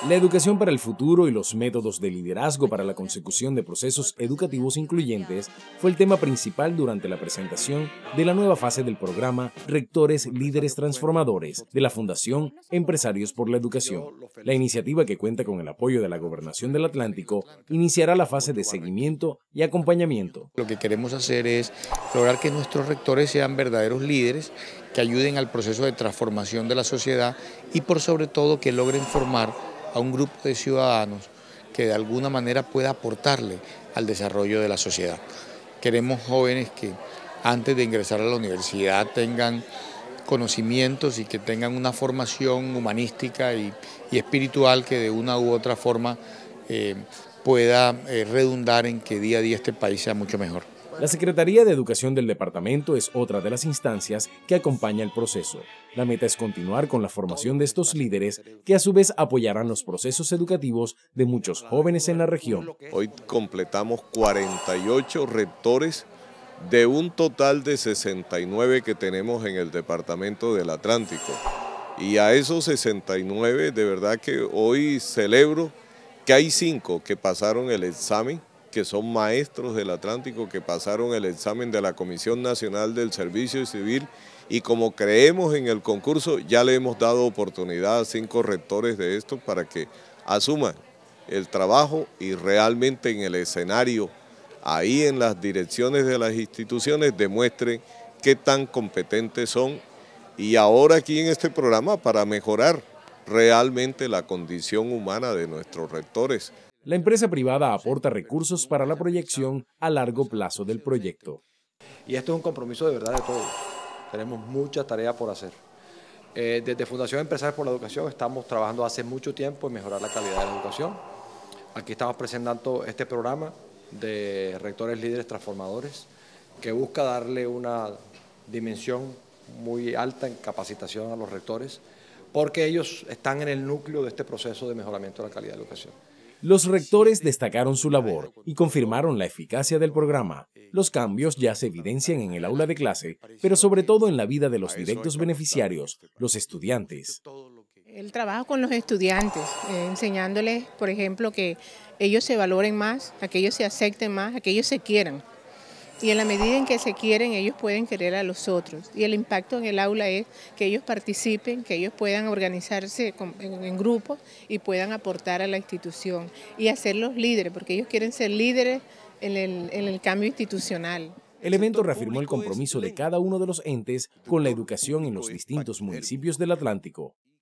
La educación para el futuro y los métodos de liderazgo para la consecución de procesos educativos incluyentes fue el tema principal durante la presentación de la nueva fase del programa Rectores Líderes Transformadores de la Fundación Empresarios por la Educación. La iniciativa, que cuenta con el apoyo de la Gobernación del Atlántico, iniciará la fase de seguimiento y acompañamiento. Lo que queremos hacer es lograr que nuestros rectores sean verdaderos líderes, que ayuden al proceso de transformación de la sociedad y por sobre todo que logren formar a un grupo de ciudadanos que de alguna manera pueda aportarle al desarrollo de la sociedad. Queremos jóvenes que antes de ingresar a la universidad tengan conocimientos y que tengan una formación humanística y espiritual que de una u otra forma pueda redundar en que día a día este país sea mucho mejor. La Secretaría de Educación del departamento es otra de las instancias que acompaña el proceso. La meta es continuar con la formación de estos líderes que a su vez apoyarán los procesos educativos de muchos jóvenes en la región. Hoy completamos 48 rectores de un total de 69 que tenemos en el departamento del Atlántico. Y a esos 69 de verdad que hoy celebro que hay 5 que pasaron el examen, que son maestros del Atlántico, que pasaron el examen de la Comisión Nacional del Servicio Civil, y como creemos en el concurso, ya le hemos dado oportunidad a 5 rectores de estos para que asuman el trabajo y realmente en el escenario, ahí en las direcciones de las instituciones, demuestren qué tan competentes son, y ahora aquí en este programa para mejorar realmente la condición humana de nuestros rectores. La empresa privada aporta recursos para la proyección a largo plazo del proyecto. Y esto es un compromiso de verdad de todos. Tenemos mucha tarea por hacer. Desde Fundación Empresarios por la Educación estamos trabajando hace mucho tiempo en mejorar la calidad de la educación. Aquí estamos presentando este programa de Rectores Líderes Transformadores que busca darle una dimensión muy alta en capacitación a los rectores, porque ellos están en el núcleo de este proceso de mejoramiento de la calidad de la educación. Los rectores destacaron su labor y confirmaron la eficacia del programa. Los cambios ya se evidencian en el aula de clase, pero sobre todo en la vida de los directos beneficiarios, los estudiantes. El trabajo con los estudiantes, enseñándoles, por ejemplo, que ellos se valoren más, a que ellos se acepten más, a que ellos se quieran. Y en la medida en que se quieren, ellos pueden querer a los otros. Y el impacto en el aula es que ellos participen, que ellos puedan organizarse en grupos y puedan aportar a la institución y hacerlos líderes, porque ellos quieren ser líderes en el cambio institucional. El evento reafirmó el compromiso de cada uno de los entes con la educación en los distintos municipios del Atlántico.